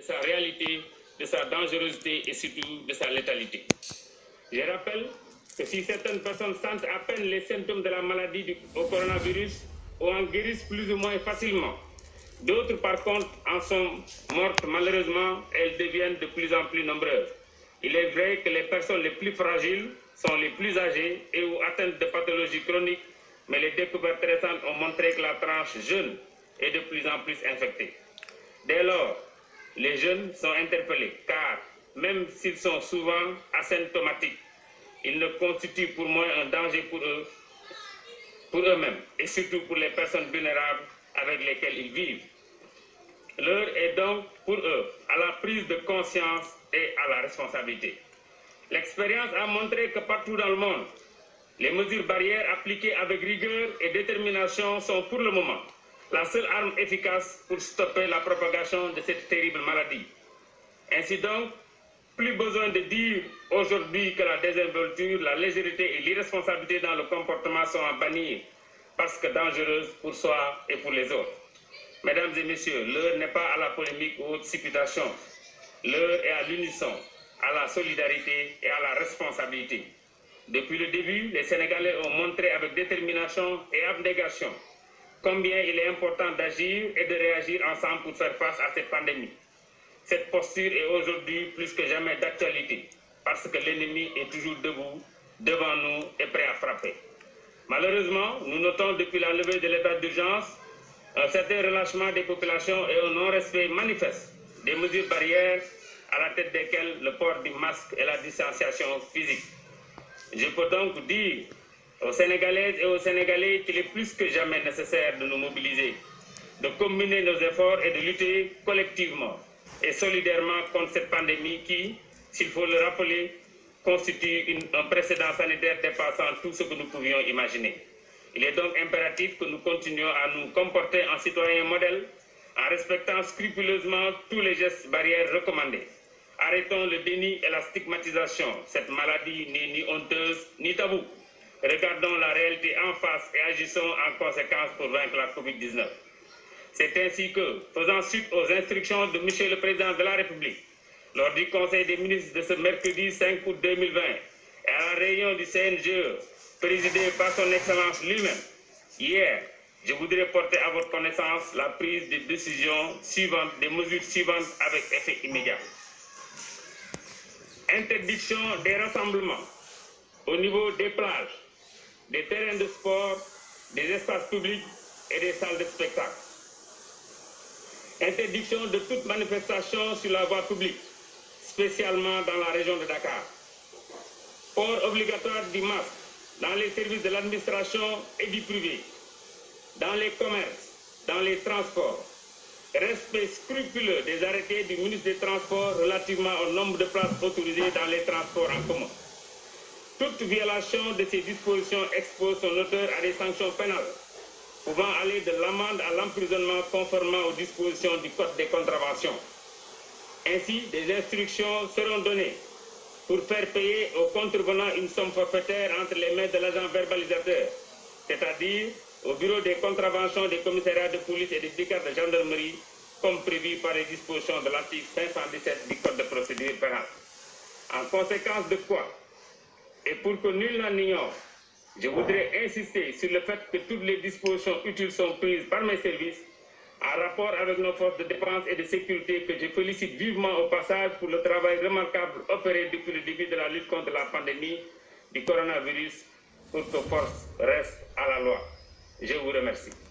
sa réalité, de sa dangerosité et surtout de sa létalité. Je rappelle que si certaines personnes sentent à peine les symptômes de la maladie au coronavirus ou en guérissent plus ou moins facilement, d'autres par contre en sont mortes malheureusement et elles deviennent de plus en plus nombreuses. Il est vrai que les personnes les plus fragiles sont les plus âgées et ou atteintes de pathologies chroniques, mais les découvertes récentes ont montré que la tranche jeune est de plus en plus infectée. Dès lors, les jeunes sont interpellés car, même s'ils sont souvent asymptomatiques, ils ne constituent pour moi un danger pour eux-mêmes et surtout pour les personnes vulnérables avec lesquelles ils vivent. L'heure est donc pour eux à la prise de conscience et à la responsabilité. L'expérience a montré que partout dans le monde, les mesures barrières appliquées avec rigueur et détermination sont pour le moment la seule arme efficace pour stopper la propagation de cette terrible maladie. Ainsi donc, plus besoin de dire aujourd'hui que la désinvolture, la légèreté et l'irresponsabilité dans le comportement sont à bannir parce que dangereuses pour soi et pour les autres. Mesdames et messieurs, l'heure n'est pas à la polémique ou aux supputations. L'heure est à l'unisson, à la solidarité et à la responsabilité. Depuis le début, les Sénégalais ont montré avec détermination et abnégation combien il est important d'agir et de réagir ensemble pour faire face à cette pandémie. Cette posture est aujourd'hui plus que jamais d'actualité, parce que l'ennemi est toujours debout, devant nous et prêt à frapper. Malheureusement, nous notons depuis la levée de l'état d'urgence un certain relâchement des populations et un non-respect manifeste des mesures barrières à la tête desquelles le port du masque et la distanciation physique. Je peux donc dire aux Sénégalaises et aux Sénégalais qu'il est plus que jamais nécessaire de nous mobiliser, de combiner nos efforts et de lutter collectivement et solidairement contre cette pandémie qui, s'il faut le rappeler, constitue un précédent sanitaire dépassant tout ce que nous pouvions imaginer. Il est donc impératif que nous continuions à nous comporter en citoyens modèles, en respectant scrupuleusement tous les gestes barrières recommandés. Arrêtons le déni et la stigmatisation. Cette maladie n'est ni honteuse ni tabou. Regardons la réalité en face et agissons en conséquence pour vaincre la Covid-19. C'est ainsi que, faisant suite aux instructions de M. le Président de la République, lors du Conseil des ministres de ce mercredi 5 août 2020 et à la réunion du CNGE, présidée par son Excellence lui-même, hier, je voudrais porter à votre connaissance la prise des décisions suivantes, des mesures suivantes avec effet immédiat. Interdiction des rassemblements au niveau des plages, des terrains de sport, des espaces publics et des salles de spectacle. Interdiction de toute manifestation sur la voie publique, spécialement dans la région de Dakar. Port obligatoire du masque dans les services de l'administration et du privé, dans les commerces, dans les transports. Respect scrupuleux des arrêtés du ministre des Transports relativement au nombre de places autorisées dans les transports en commun. Toute violation de ces dispositions expose son auteur à des sanctions pénales, pouvant aller de l'amende à l'emprisonnement conformément aux dispositions du Code des contraventions. Ainsi, des instructions seront données pour faire payer aux contrevenants une somme forfaitaire entre les mains de l'agent verbalisateur, c'est-à-dire au bureau des contraventions des commissariats de police et des brigades de gendarmerie, comme prévu par les dispositions de l'article 517 du Code de procédure pénale. En conséquence de quoi, et pour que nul n'en ignore, je voudrais insister sur le fait que toutes les dispositions utiles sont prises par mes services en rapport avec nos forces de défense et de sécurité que je félicite vivement au passage pour le travail remarquable opéré depuis le début de la lutte contre la pandémie du coronavirus pour que force reste à la loi. Je vous remercie.